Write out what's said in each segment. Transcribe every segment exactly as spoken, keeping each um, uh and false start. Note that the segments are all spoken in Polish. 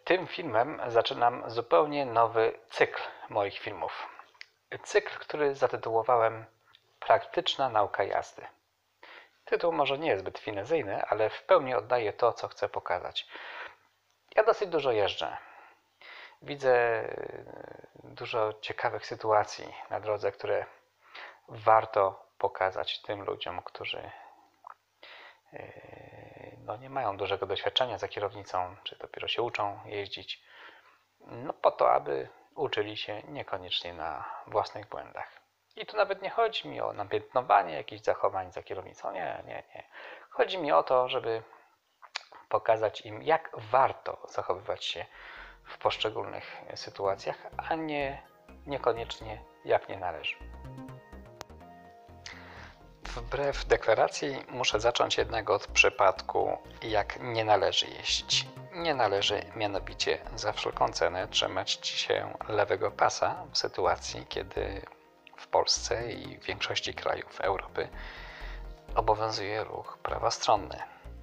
Tym filmem zaczynam zupełnie nowy cykl moich filmów. Cykl, który zatytułowałem Praktyczna nauka jazdy. Tytuł może nie jest zbyt finezyjny, ale w pełni oddaje to, co chcę pokazać. Ja dosyć dużo jeżdżę. Widzę dużo ciekawych sytuacji na drodze, które warto pokazać tym ludziom, którzy no, nie mają dużego doświadczenia za kierownicą, czy dopiero się uczą jeździć, no po to, aby uczyli się niekoniecznie na własnych błędach. I tu nawet nie chodzi mi o napiętnowanie jakichś zachowań za kierownicą, nie, nie, nie. Chodzi mi o to, żeby pokazać im, jak warto zachowywać się w poszczególnych sytuacjach, a nie niekoniecznie jak nie należy. Wbrew deklaracji muszę zacząć jednak od przypadku, jak nie należy jeździć. Nie należy mianowicie za wszelką cenę trzymać się lewego pasa w sytuacji, kiedy w Polsce i w większości krajów Europy obowiązuje ruch prawostronny.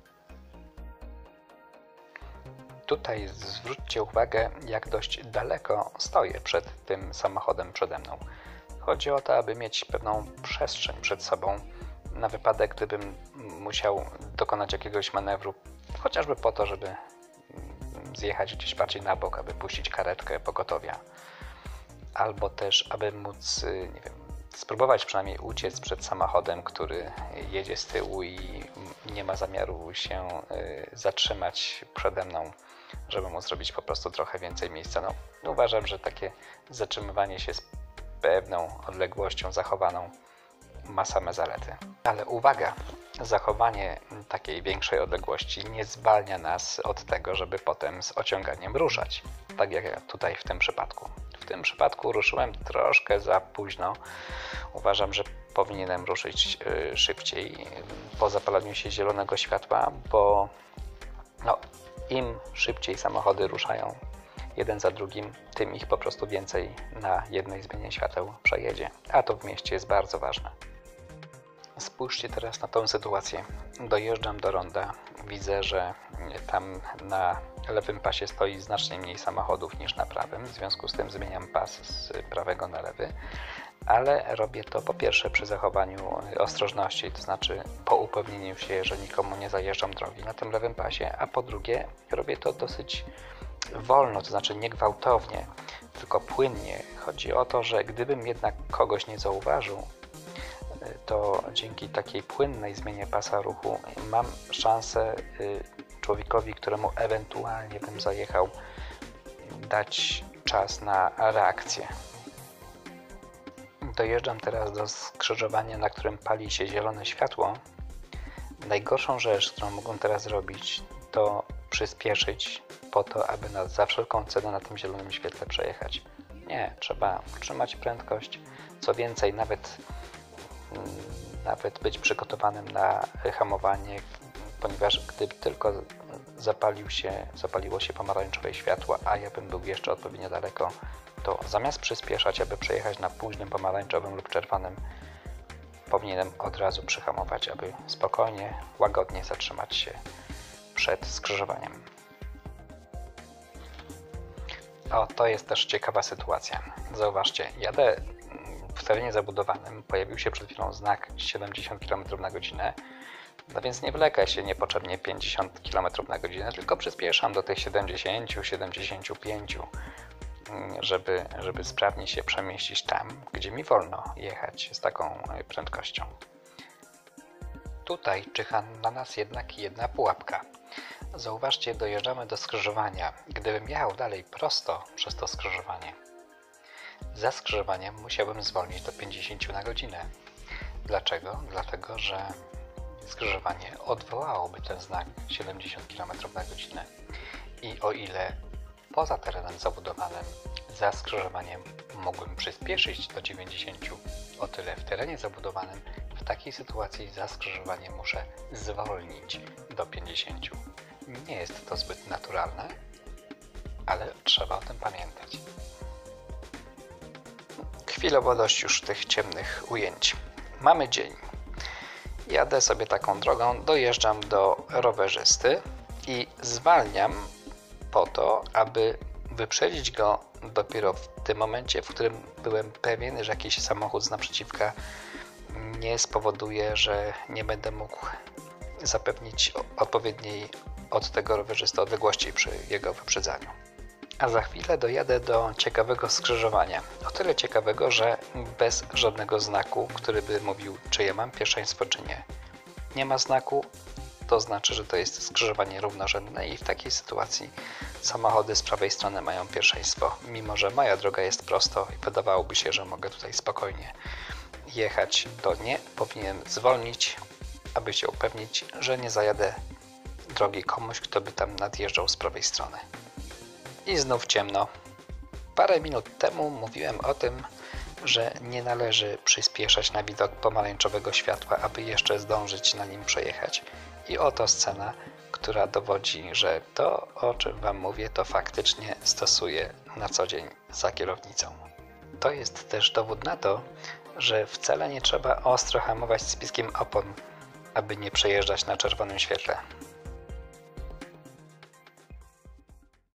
Tutaj zwróćcie uwagę, jak dość daleko stoję przed tym samochodem przede mną. Chodzi o to, aby mieć pewną przestrzeń przed sobą na wypadek, gdybym musiał dokonać jakiegoś manewru, chociażby po to, żeby zjechać gdzieś bardziej na bok, aby puścić karetkę pogotowia, albo też, aby móc, nie wiem, spróbować przynajmniej uciec przed samochodem, który jedzie z tyłu i nie ma zamiaru się zatrzymać przede mną, żeby móc zrobić po prostu trochę więcej miejsca. No, uważam, że takie zatrzymywanie się z pewną odległością zachowaną ma same zalety. Ale uwaga, zachowanie takiej większej odległości nie zwalnia nas od tego, żeby potem z ociąganiem ruszać. Tak jak ja tutaj w tym przypadku. W tym przypadku ruszyłem troszkę za późno. Uważam, że powinienem ruszyć szybciej po zapalaniu się zielonego światła, bo no, im szybciej samochody ruszają jeden za drugim, tym ich po prostu więcej na jednej zmianie świateł przejedzie. A to w mieście jest bardzo ważne. Spójrzcie teraz na tą sytuację. Dojeżdżam do ronda. Widzę, że tam na lewym pasie stoi znacznie mniej samochodów niż na prawym. W związku z tym zmieniam pas z prawego na lewy. Ale robię to po pierwsze przy zachowaniu ostrożności, to znaczy po upewnieniu się, że nikomu nie zajeżdżam drogi na tym lewym pasie, a po drugie robię to dosyć wolno, to znaczy nie gwałtownie, tylko płynnie. Chodzi o to, że gdybym jednak kogoś nie zauważył, to dzięki takiej płynnej zmianie pasa ruchu mam szansę człowiekowi, któremu ewentualnie bym zajechał, dać czas na reakcję. Dojeżdżam teraz do skrzyżowania, na którym pali się zielone światło. Najgorszą rzecz, którą mogę teraz zrobić, to przyspieszyć po to, aby na, za wszelką cenę na tym zielonym świetle przejechać. Nie, trzeba trzymać prędkość. Co więcej, nawet, nawet być przygotowanym na hamowanie, ponieważ gdyby tylko zapalił się, zapaliło się pomarańczowe światło, a ja bym był jeszcze odpowiednio daleko, to zamiast przyspieszać, aby przejechać na późnym pomarańczowym lub czerwonym, powinienem od razu przyhamować, aby spokojnie, łagodnie zatrzymać się przed skrzyżowaniem. O, to jest też ciekawa sytuacja. Zauważcie, jadę w terenie zabudowanym, pojawił się przed chwilą znak siedemdziesiąt kilometrów na godzinę, no więc nie wlekaj się niepotrzebnie pięćdziesiąt kilometrów na godzinę, tylko przyspieszam do tych siedemdziesiąt do siedemdziesięciu pięciu, żeby, żeby sprawnie się przemieścić tam, gdzie mi wolno jechać z taką prędkością. Tutaj czyha na nas jednak jedna pułapka. Zauważcie, dojeżdżamy do skrzyżowania. Gdybym jechał dalej prosto przez to skrzyżowanie, za skrzyżowaniem musiałbym zwolnić do pięćdziesięciu na godzinę. Dlaczego? Dlatego, że skrzyżowanie odwołałoby ten znak siedemdziesiąt kilometrów na godzinę. I o ile poza terenem zabudowanym, za skrzyżowaniem mógłbym przyspieszyć do dziewięćdziesięciu, o tyle w terenie zabudowanym w takiej sytuacji za skrzyżowaniem muszę zwolnić do pięćdziesięciu. Nie jest to zbyt naturalne, ale trzeba o tym pamiętać. Chwilowo dość już tych ciemnych ujęć. Mamy dzień. Jadę sobie taką drogą, dojeżdżam do rowerzysty i zwalniam po to, aby wyprzedzić go dopiero w tym momencie, w którym byłem pewien, że jakiś samochód z naprzeciwka nie spowoduje, że nie będę mógł zapewnić odpowiedniej od tego rowerzysty odległości przy jego wyprzedzaniu. A za chwilę dojadę do ciekawego skrzyżowania. O tyle ciekawego, że bez żadnego znaku, który by mówił, czy ja mam pierwszeństwo, czy nie. Nie ma znaku, to znaczy, że to jest skrzyżowanie równorzędne i w takiej sytuacji samochody z prawej strony mają pierwszeństwo. Mimo że moja droga jest prosto i wydawałoby się, że mogę tutaj spokojnie jechać, to nie, powinienem zwolnić, aby się upewnić, że nie zajadę drogi komuś, kto by tam nadjeżdżał z prawej strony. I znów ciemno. Parę minut temu mówiłem o tym, że nie należy przyspieszać na widok pomarańczowego światła, aby jeszcze zdążyć na nim przejechać. I oto scena, która dowodzi, że to, o czym Wam mówię, to faktycznie stosuję na co dzień za kierownicą. To jest też dowód na to, że wcale nie trzeba ostro hamować z piskiem opon, aby nie przejeżdżać na czerwonym świetle.